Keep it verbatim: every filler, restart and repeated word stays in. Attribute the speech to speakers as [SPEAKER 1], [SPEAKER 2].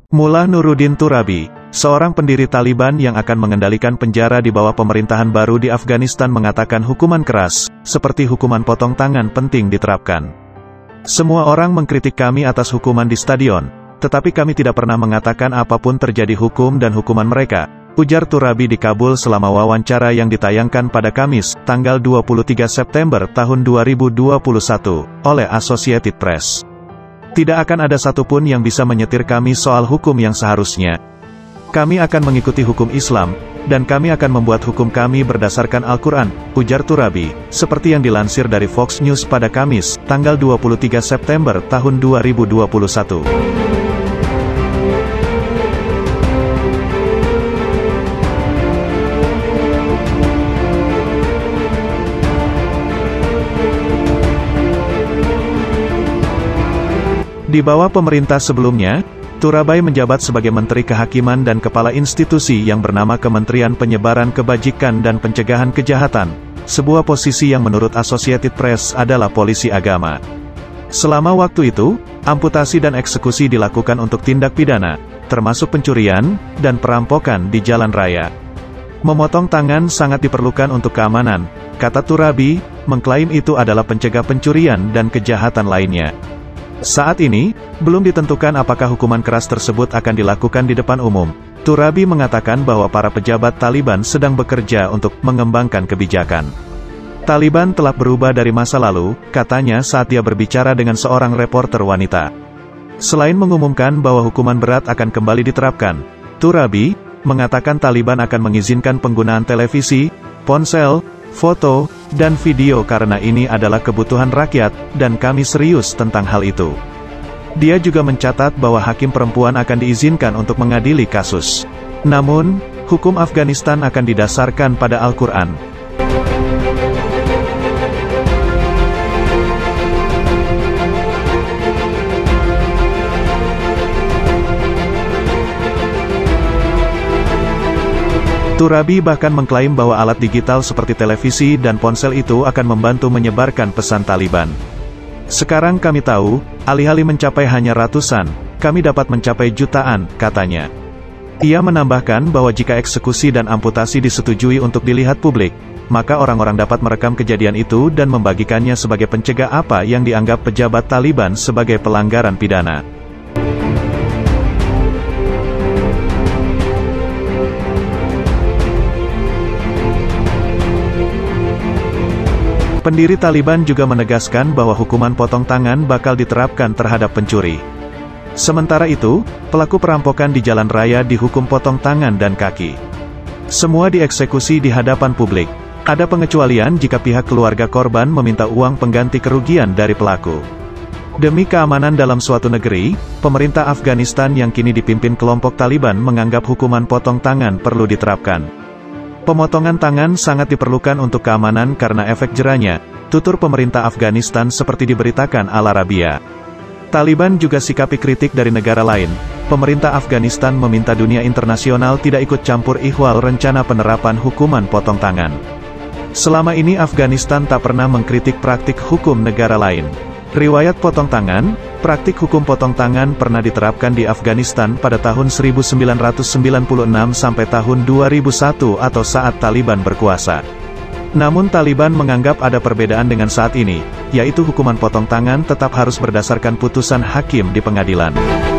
[SPEAKER 1] Mullah Nuruddin Turabi, seorang pendiri Taliban yang akan mengendalikan penjara di bawah pemerintahan baru di Afghanistan, mengatakan hukuman keras, seperti hukuman potong tangan, penting diterapkan. Semua orang mengkritik kami atas hukuman di stadion, tetapi kami tidak pernah mengatakan apapun terjadi hukum dan hukuman mereka, ujar Turabi di Kabul selama wawancara yang ditayangkan pada Kamis, tanggal dua puluh tiga September tahun dua ribu dua puluh satu, oleh Associated Press. Tidak akan ada satupun yang bisa menyetir kami soal hukum yang seharusnya. Kami akan mengikuti hukum Islam, dan kami akan membuat hukum kami berdasarkan Al-Quran, ujar Turabi, seperti yang dilansir dari Fox News pada Kamis, tanggal dua puluh tiga September tahun dua ribu dua puluh satu. Di bawah pemerintah sebelumnya, Turabi menjabat sebagai Menteri Kehakiman dan Kepala Institusi yang bernama Kementerian Penyebaran Kebajikan dan Pencegahan Kejahatan, sebuah posisi yang menurut Associated Press adalah polisi agama. Selama waktu itu, amputasi dan eksekusi dilakukan untuk tindak pidana, termasuk pencurian dan perampokan di jalan raya. Memotong tangan sangat diperlukan untuk keamanan, kata Turabi, mengklaim itu adalah pencegah pencurian dan kejahatan lainnya. Saat ini, belum ditentukan apakah hukuman keras tersebut akan dilakukan di depan umum. Turabi mengatakan bahwa para pejabat Taliban sedang bekerja untuk mengembangkan kebijakan. Taliban telah berubah dari masa lalu, katanya saat dia berbicara dengan seorang reporter wanita. Selain mengumumkan bahwa hukuman berat akan kembali diterapkan, Turabi mengatakan Taliban akan mengizinkan penggunaan televisi, ponsel, foto, dan video karena ini adalah kebutuhan rakyat, dan kami serius tentang hal itu. Dia juga mencatat bahwa hakim perempuan akan diizinkan untuk mengadili kasus. Namun, hukum Afghanistan akan didasarkan pada Al-Quran. Turabi bahkan mengklaim bahwa alat digital seperti televisi dan ponsel itu akan membantu menyebarkan pesan Taliban. Sekarang kami tahu, alih-alih mencapai hanya ratusan, kami dapat mencapai jutaan, katanya. Ia menambahkan bahwa jika eksekusi dan amputasi disetujui untuk dilihat publik, maka orang-orang dapat merekam kejadian itu dan membagikannya sebagai pencegah apa yang dianggap pejabat Taliban sebagai pelanggaran pidana. Pendiri Taliban juga menegaskan bahwa hukuman potong tangan bakal diterapkan terhadap pencuri. Sementara itu, pelaku perampokan di jalan raya dihukum potong tangan dan kaki. Semua dieksekusi di hadapan publik. Ada pengecualian jika pihak keluarga korban meminta uang pengganti kerugian dari pelaku. Demi keamanan dalam suatu negeri, pemerintah Afghanistan yang kini dipimpin kelompok Taliban menganggap hukuman potong tangan perlu diterapkan. Pemotongan tangan sangat diperlukan untuk keamanan karena efek jerahnya, tutur pemerintah Afghanistan seperti diberitakan Al Arabiya. Taliban juga sikapi kritik dari negara lain. Pemerintah Afghanistan meminta dunia internasional tidak ikut campur ihwal rencana penerapan hukuman potong tangan. Selama ini Afghanistan tak pernah mengkritik praktik hukum negara lain. Riwayat potong tangan, praktik hukum potong tangan pernah diterapkan di Afghanistan pada tahun seribu sembilan ratus sembilan puluh enam sampai tahun dua ribu satu atau saat Taliban berkuasa. Namun Taliban menganggap ada perbedaan dengan saat ini, yaitu hukuman potong tangan tetap harus berdasarkan putusan hakim di pengadilan.